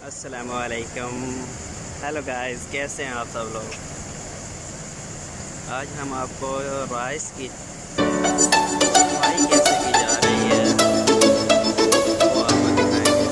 अस्सलामुअलैकुम। Hello guys, कैसे हैं आप सब लोग। आज हम आपको राइस की सफाई कैसे की जा रही है वो आपको दिखाएंगे।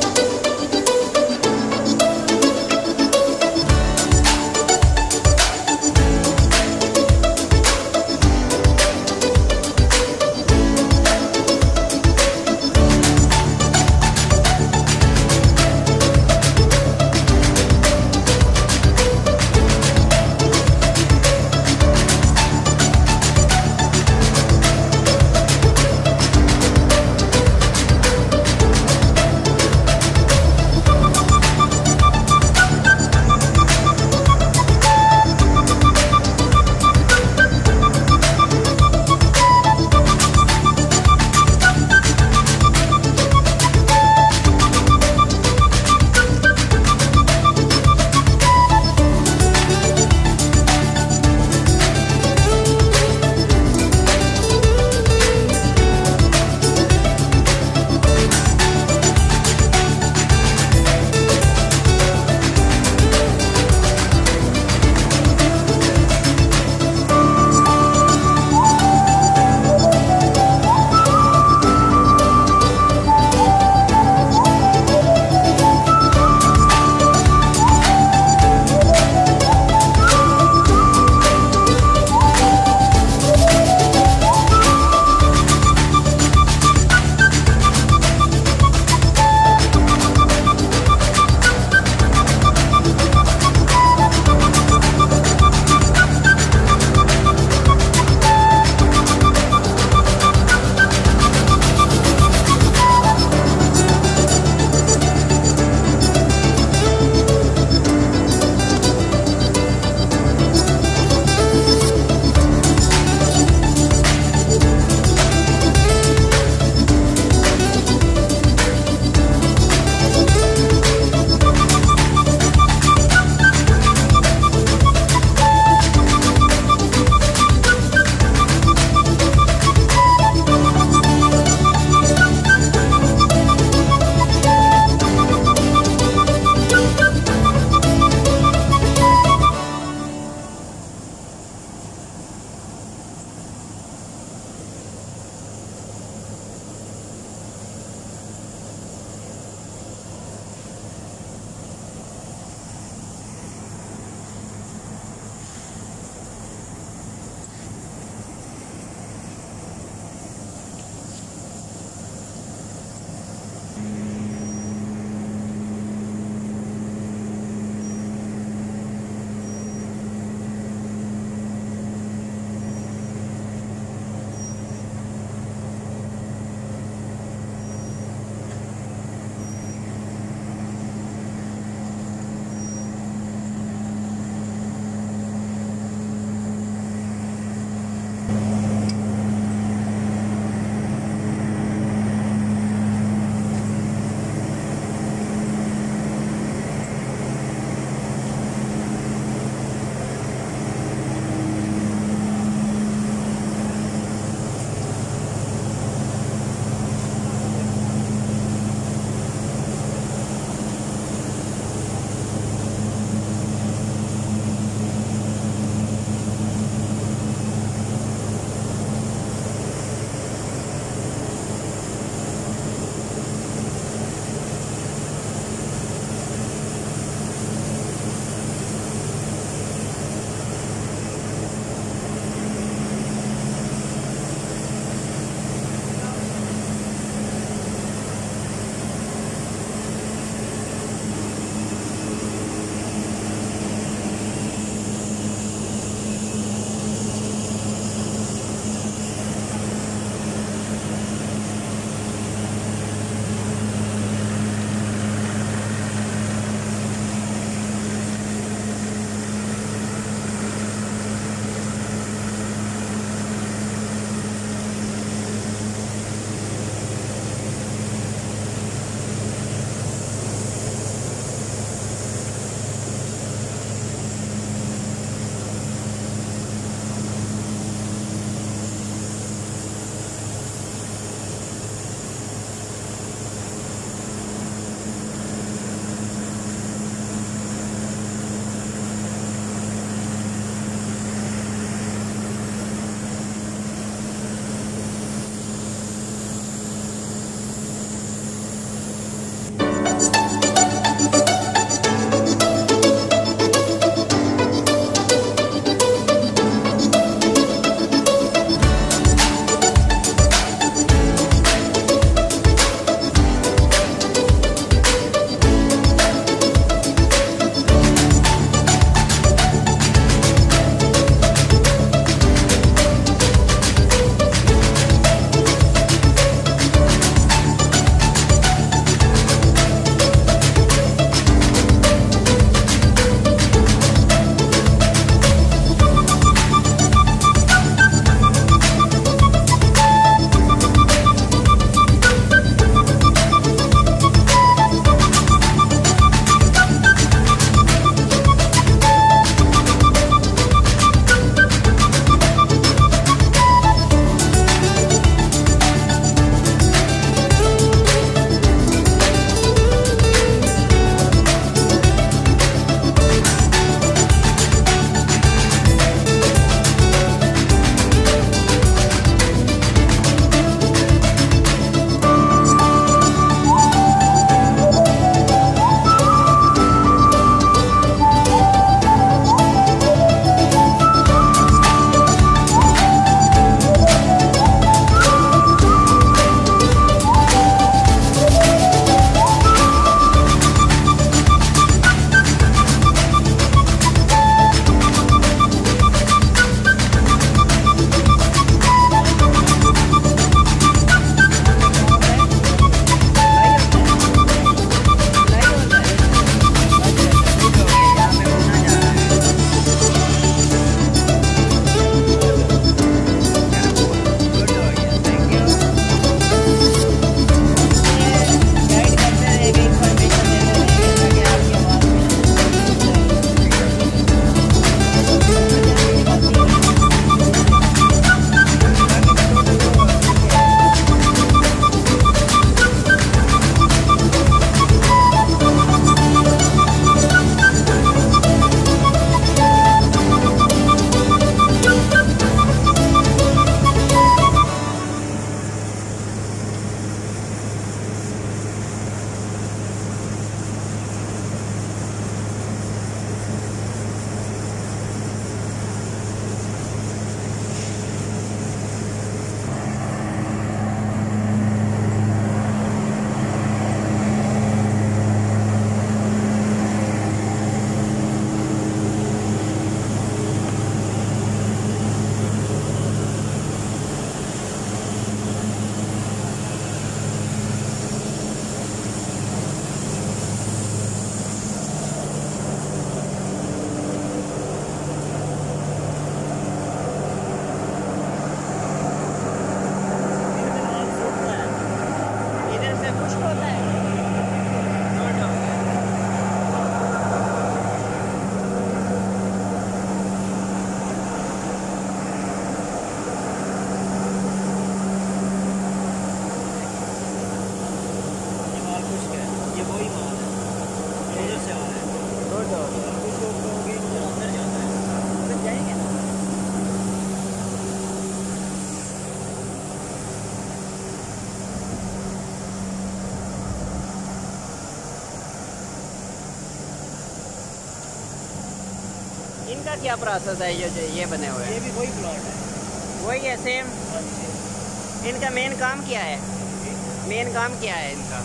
इनका क्या प्रोसेस है? ये बने हुए हैं, ये भी वही प्लॉट है, वही है सेम। इनका मेन काम क्या है? मेन काम क्या है इनका?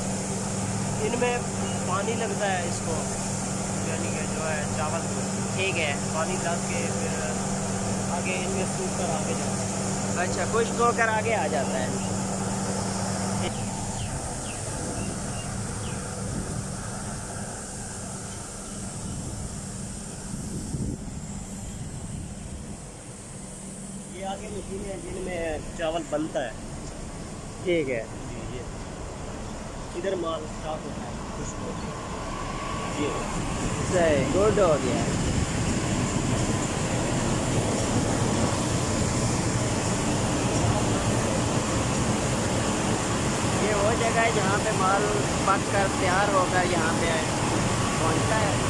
इनमें पानी लगता है इसको, यानी कि जो है चावल को, ठीक है, पानी डाल के फिर आगे इनमें सूख कर आगे जाता है। अच्छा, खुश्क होकर आगे आ जाता है। ये आगे मशीन है जिनमें चावल बनता है। ठीक है जी, ये इधर माल स्टार्ट होता है खुश्क होकर। ये सही, गुड हो गया। ये वो जगह है जहाँ पे माल पक कर तैयार होकर यहाँ पे पहुँचता है।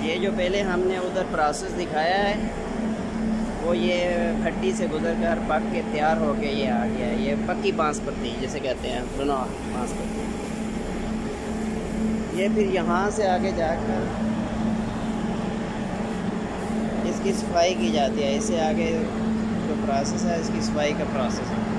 ये जो पहले हमने उधर प्रोसेस दिखाया है वो ये भट्टी से गुजर कर पक के तैयार होके ये आ गया है। ये पक्की बांसपत्ती जिसे कहते हैं, सुनो बांसपत्ती। ये फिर यहाँ से आगे जाकर इसकी सफाई की जाती है। इससे आगे जो प्रोसेस है इसकी सफाई का प्रोसेस है।